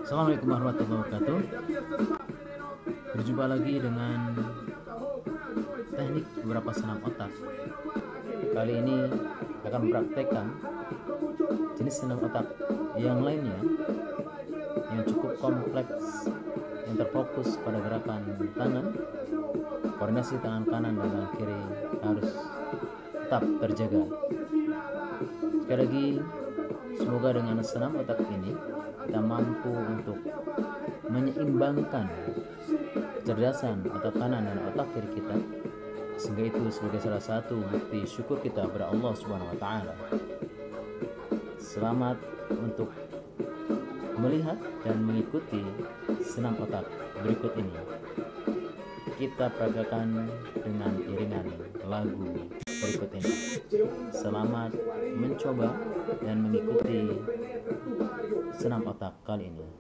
Assalamualaikum warahmatullahi wabarakatuh. Berjumpa lagi dengan teknik beberapa senam otak. Kali ini akan mempraktekkan jenis senam otak yang lainnya yang cukup kompleks, yang terfokus pada gerakan tangan. Koordinasi tangan kanan dan tangan kiri harus tetap terjaga. Sekali lagi, semoga dengan senam otak ini kita mampu untuk menyeimbangkan kecerdasan otak kanan dan otak kiri kita, sehingga itu sebagai salah satu bukti syukur kita kepada Allah Subhanahu wa taala. Selamat untuk melihat dan mengikuti senam otak berikut ini. Kita peragakan dengan iringan lagu berikut ini. Selamat mencoba dan mengikuti senam otak kali ini.